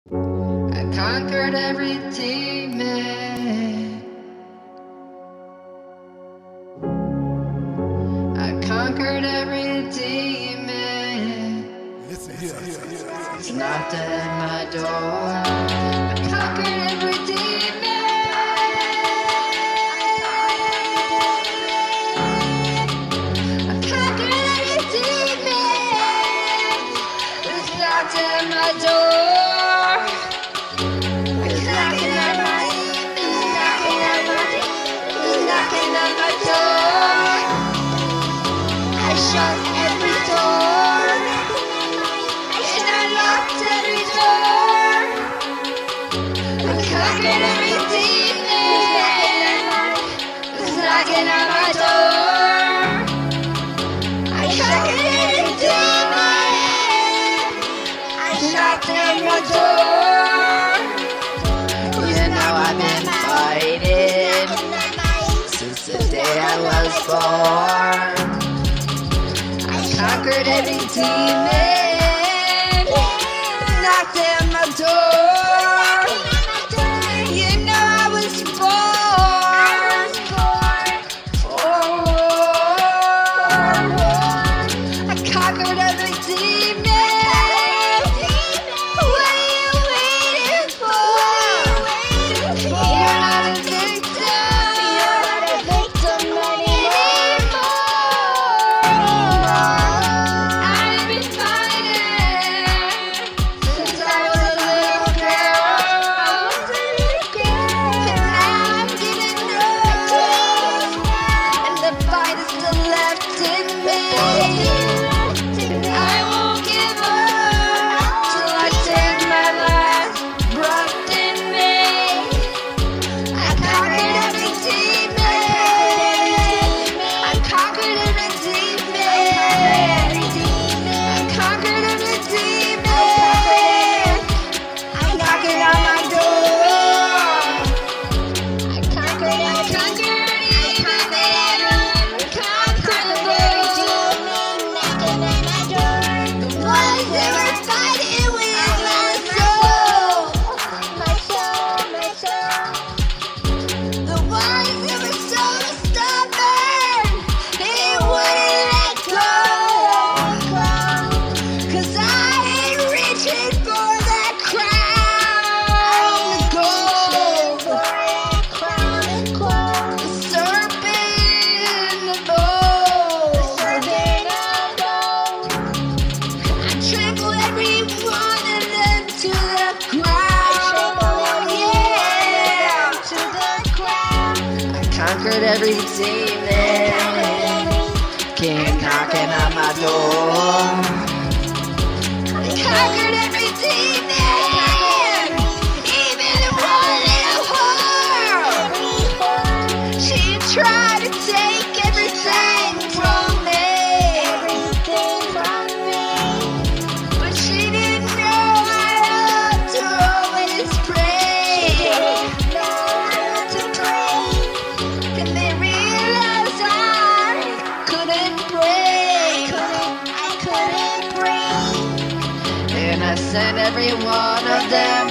I conquered every demon. I conquered every demon. It's knocked at my door. I conquered every demon. I conquered every demon. It's knocked at my door. It's knocking at my door. I shut every door, and I locked every door. I conquered every demon that's knocking at my door. I conquered every demon. I knocked at my door. You know I've been fighting since the day I was born. Conquered every demon, knocked at my door. You know I was born. I conquered every demon. What are you waiting for? You're not a victim. You're not a victim anymore. Conquered every demon, came knocking on my door. I conquered every demon, even the one little whore. She tried to take everything from me, but she didn't know I loved to always pray. I sent every one of them